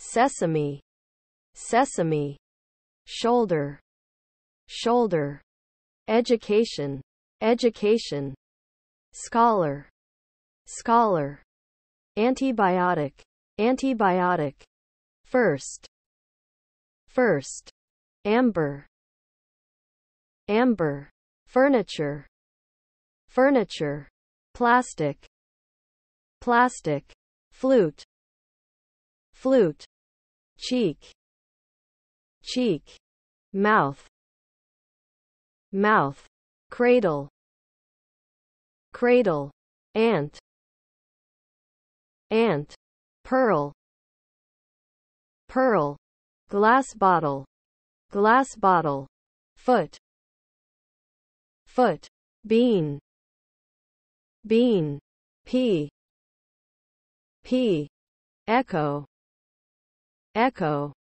sesame, sesame, shoulder, shoulder, education, education, scholar, scholar, antibiotic, antibiotic, first, first, amber, amber, furniture, furniture, plastic, plastic, flute, flute, cheek, cheek, mouth, mouth, cradle, cradle, ant, ant, pearl, pearl, glass bottle, glass bottle, foot, foot, bean, bean, pea, pea, echo, echo,